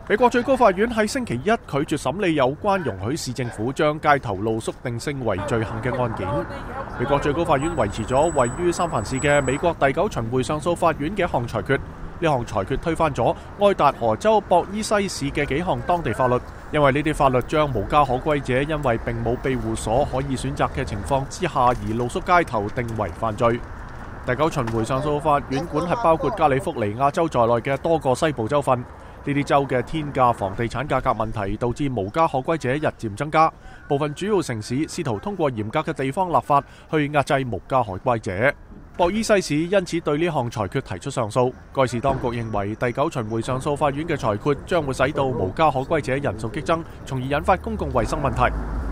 美國最高法院喺星期一拒絕審理有關容許市政府將街頭露宿定性為罪行嘅案件。美國最高法院維持咗位於三藩市嘅美國第9巡迴上訴法院嘅一項裁決。呢項裁決推翻咗愛達荷州博伊西市嘅幾項當地法律，因為呢啲法律將無家可歸者因為並冇庇護所可以選擇嘅情況之下而露宿街頭定為犯罪。第9巡迴上訴法院管轄包括加利福尼亞州在內嘅多個西部州份。呢啲州嘅天價房地產價格問題導致無家可歸者日漸增加，部分主要城市試圖通過嚴格嘅地方立法去壓制無家可歸者。博伊西市因此對呢項裁決提出上訴。該市當局認為第9巡迴上訴法院嘅裁決將會使到無家可歸者人數激增，從而引發公共衛生問題。